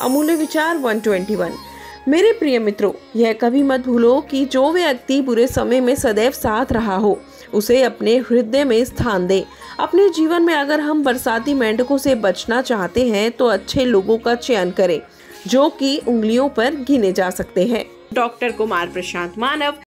अमूल्य विचार 121। मेरे प्रिय मित्रों, यह कभी मत भूलो कि जो व्यक्ति बुरे समय में सदैव साथ रहा हो उसे अपने हृदय में स्थान दे। अपने जीवन में अगर हम बरसाती मेंढकों से बचना चाहते हैं तो अच्छे लोगों का चयन करें, जो कि उंगलियों पर गिने जा सकते हैं। डॉक्टर कुमार प्रशांत मानव।